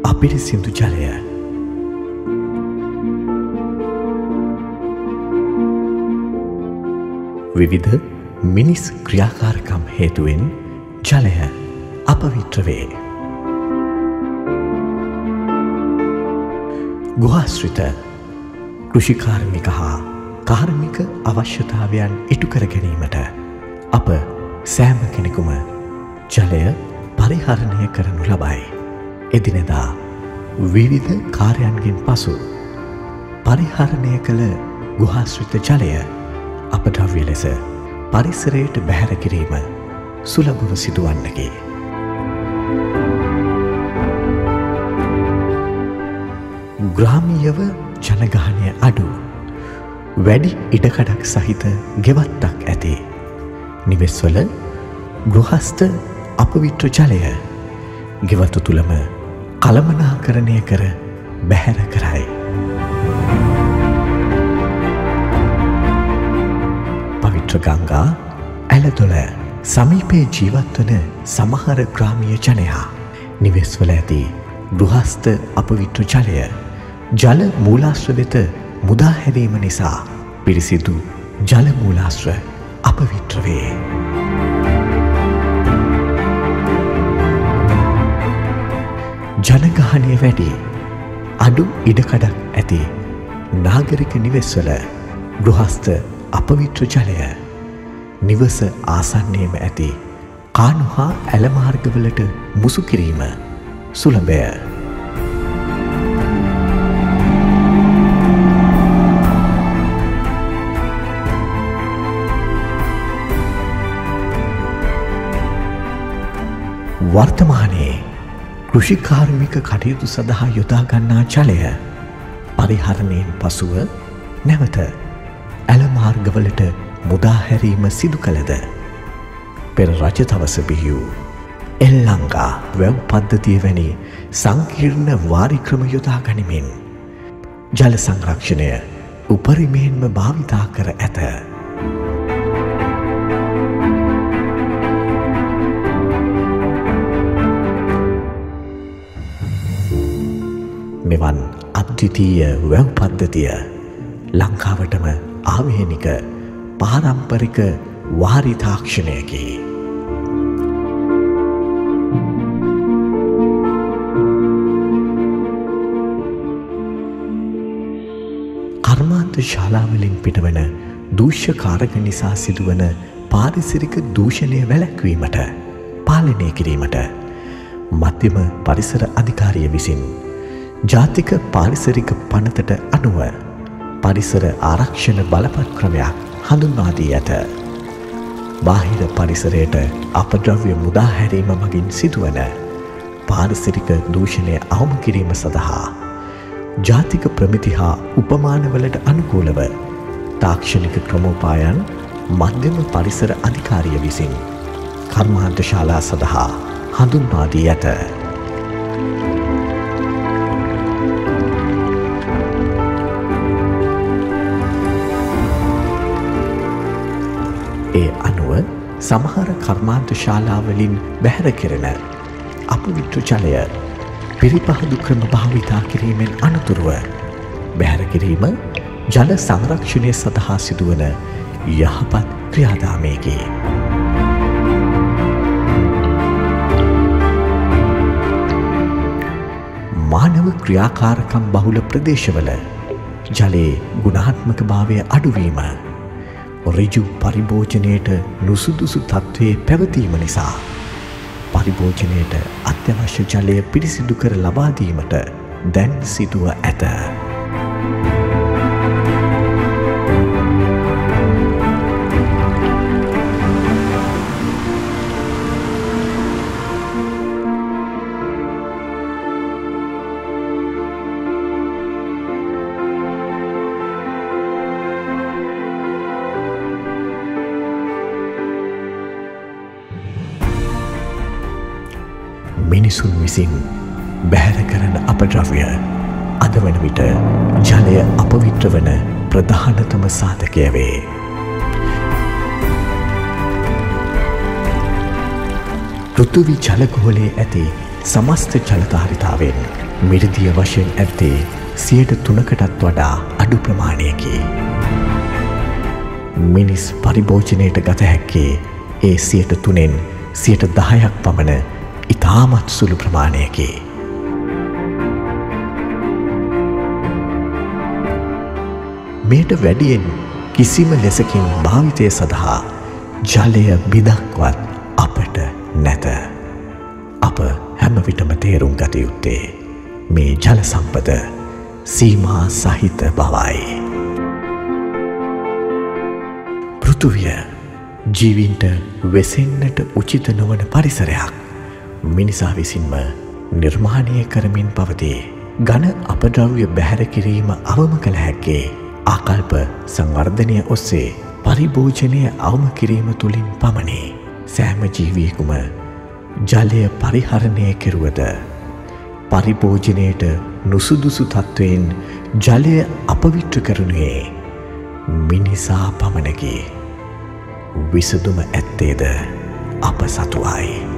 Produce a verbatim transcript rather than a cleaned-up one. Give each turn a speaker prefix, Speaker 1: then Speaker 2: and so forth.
Speaker 1: අපිරිසිදු ජලය. විවිධ මිනිස් ක්‍රියාකාරකම් හේතුවෙන් ජලය අපවිත්‍ර වේ. ගෘහාශ්‍රිත කෘෂිකාර්මික හා කාර්මික අවශ්‍යතාවයන් ඉටු කර ගැනීමට අප සෑම කෙනෙකුම ජලය පරිහරණය කරනු ලබයි. එදිනෙදා විවිධ කාර්යයන්ගෙන් පසු පරිහරණය කළ ගෘහාශ්‍රිත ජලය අපද්‍රව්‍ය ලෙස පරිසරයට බැහැර කිරීම සුලභව සිදුවන්නකි. ග්‍රාමීයව ජනගහනය අඩු වැඩි ඉඩකඩක් සහිත ගෙවත්තක් ඇති නිවෙස්වල ගෘහස්ත අපවිත්‍ර ජලය ගෙවතු තුළම කළමනාකරණය කර බැහැර කරයි. පවිත්‍ර ගංගා ඇලදොල සමීපයේ ජීවත්වන සමහර ග්‍රාමීය ජනයා නිවෙස්වල ඇති ගෘහස්ත අපවිත්‍ර ජලය ජල මූලාශ්‍ර වෙත මුදා හැරීම නිසා පිරිසිදු ජල මූලාශ්‍ර අපවිත්‍ර වේ. ජනගහනය වැඩි අඩු ඉඩකඩක් ඇති නාගරික නිවෙස්වල ගෘහස්ත අපවිත්‍ර ජලය නිවස ආසන්නයේම ඇති කානු හා ඇලමාර්ගවලට මුසු කිරීම සුලභය. වර්තමානයේ කෘෂිකාර්මික කටයුතු සඳහා යොදා ගන්නා ජලය පරිහරණයෙන් පසුව නැවත ඇලමාර්ගවලට මුදා හැරීම සිදු කළද පෙර රජ තවස බිහි වූ එල්ලංගා වැව් පද්ධතිය වැනි සංකීර්ණ වාරික්‍රම යොදා ගනිමින් ජල සංරක්ෂණය උපරිමයෙන්ම භාවිතා කර ඇත. මෙවන් අද්විතීය වැව් පද්ධතිය ලංකාවටම ආවේනික පාරම්පරික වාරි තාක්ෂණයකි. කර්මාන්ත ශාලාවලින් පිටවන දූෂ්‍ය කාරක නිසා සිදුවන පාරිසරික දූෂණය වැළැක්වීමට පාලනය කිරීමට මධ්‍යම පරිසර අධිකාරිය විසින් ජාතික පාරිසරික පනතට අනුව පරිසර ආරක්ෂණ බලපත්ක්‍රමයක් හඳුන්වා දී ඇත. බාහිර පරිසරයට අපද්‍රව්‍ය මුදා හැරීම මගින් සිදුවන පාරිසරික දූෂණය අවම කිරීම සඳහා ජාතික ප්‍රමිති හා උපමානවලට අනුකූලව තාක්ෂණික ක්‍රමෝපායන් මධ්‍යම පරිසර අධිකාරිය විසින් කර්මාන්ත ශාලා සඳහා හඳුන්වා දී ඇත. ඒ අනුව සමහර කර්මාන්ත ශාලාවලින් බැහැර කෙරෙන අපවිත්‍ර ජලය පිරිපහදු ක්‍රම භාවිතා කිරීමෙන් අනතුරුව බැහැර කිරීම ජල සංරක්ෂණය සඳහා සිදුවන යහපත් ක්‍රියාදාමයකි. මානව ක්‍රියාකාරකම් බහුල ප්‍රදේශවල ජලයේ ගුණාත්මක භාවය අඩුවීම ඍජු පරිභෝජනයට නුසුදුසු තත්ත්වයේ පැවතීම නිසා පරිභෝජනයට අත්‍යවශ්‍ය ජලය පිරිසිදු කර ලබා දීමට දැන් සිදුව ඇත. මිනිසුන් විසින් බැහැර කරන අපද්‍රව්‍ය අද වන විට ජලය අපවිත්‍ර වන ප්‍රධානතම සාධකය වේ. පෘථිවි ජලගෝලයේ ඇති සමස්ත ජලධාරිතාවෙන් මිරිදිය වශයෙන් ඇත්තේ සියයට තුනකටත් වඩා අඩු ප්‍රමාණයකි. මිනිස් පරිභෝජනයට ගත හැක්කේ ඒ සියයට තුනෙන් සියයට දහයක් පමණ ඉතාමත් සුළු ප්‍රමාණයකි. මෙයට වැඩියෙන් කිසිම ලෙසකින් භාවිතය සඳහා ජලය බිදක්වත් අපට නැත. අප හැමවිටම තේරුම් ගත යුත්තේ මේ ජල සම්පත සීමා සහිත බවයි. පෘථුවිය ජීවින්ට වෙසෙන්නට උචිත නොවන පරිසරයක් මිනිසා විසින්ම නිර්මාණය කරමින් පවතී. ඝන අපද්‍රව්‍ය බැහැර කිරීම අවම කළ හැක්කේ ආකල්ප සංවර්ධනය ඔස්සේ පරිභෝජනය අවම කිරීම තුළින් පමණි. සෑම ජීවියෙකුම ජලය පරිහරණය කෙරුවද පරිභෝජනයට නුසුදුසු තත්ත්වයෙන් ජලය අපවිත්‍ර කරනුයේ මිනිසා පමණකි. විසඳුම ඇත්තේද අප සතුවයි.